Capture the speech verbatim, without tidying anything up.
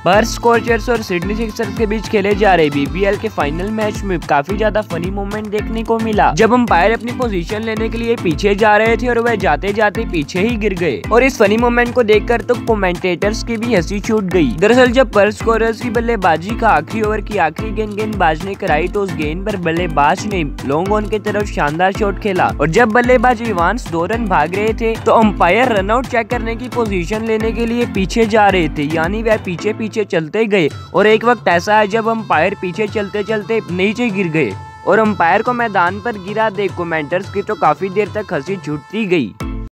Perth Scorchers और Sydney Sixers के बीच खेले जा रहे बीबीएल के फाइनल मैच में काफी ज्यादा फनी मोमेंट देखने को मिला, जब अंपायर अपनी पोजीशन लेने के लिए पीछे जा रहे थे और वह जाते जाते पीछे ही गिर गए। और इस फनी मोमेंट को देखकर तो कमेंटेटर्स की भी हंसी छूट गई। दरअसल जब पर्थ स्कॉर्चर्स की बल्लेबाजी का आखिरी ओवर की आखिरी गेंद गेंदबाज ने कराई तो उस गेंद पर बल्लेबाज ने लॉन्ग ऑन की तरफ शानदार शॉट खेला और जब बल्लेबाज इवांस दो रन भाग रहे थे तो अंपायर रनआउट चेक करने की पोजीशन लेने के लिए पीछे जा रहे थे, यानी वह पीछे पीछे चलते गए। और एक वक्त ऐसा है जब अंपायर पीछे चलते चलते नीचे गिर गए और अंपायर को मैदान पर गिरा देख कमेंटर्स की तो काफी देर तक हंसी छूटती गई।